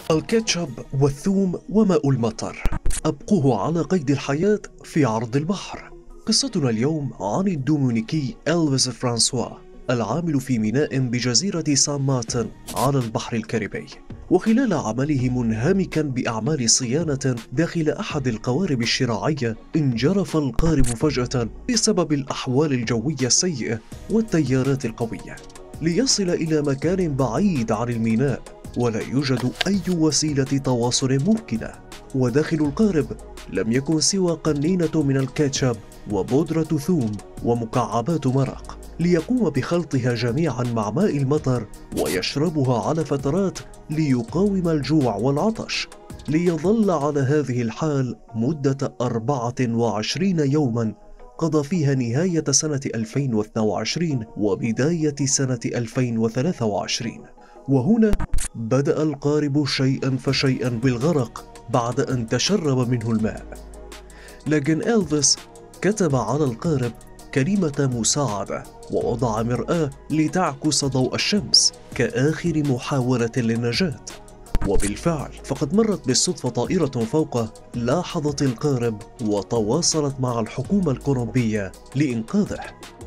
الكاتشب والثوم وماء المطر أبقوه على قيد الحياة في عرض البحر. قصتنا اليوم عن الدومينيكي إلفيس فرانسوا العامل في ميناء بجزيرة سان مارتن على البحر الكاريبي، وخلال عمله منهمكا بأعمال صيانة داخل أحد القوارب الشراعية انجرف القارب فجأة بسبب الأحوال الجوية السيئة والتيارات القوية، ليصل إلى مكان بعيد عن الميناء ولا يوجد أي وسيلة تواصل ممكنة. وداخل القارب لم يكن سوى قنينة من الكاتشب وبودرة ثوم ومكعبات مرق، ليقوم بخلطها جميعا مع ماء المطر ويشربها على فترات ليقاوم الجوع والعطش، ليظل على هذه الحال مدة 24 يوما قضى فيها نهاية سنة 2022 وبداية سنة 2023. وهنا بدأ القارب شيئا فشيئا بالغرق بعد أن تشرب منه الماء. لكن إلفيس كتب على القارب كلمة مساعدة ووضع مرآة لتعكس ضوء الشمس كآخر محاولة للنجاة. وبالفعل فقد مرت بالصدفة طائرة فوقه، لاحظت القارب وتواصلت مع الحكومة الكولومبية لإنقاذه.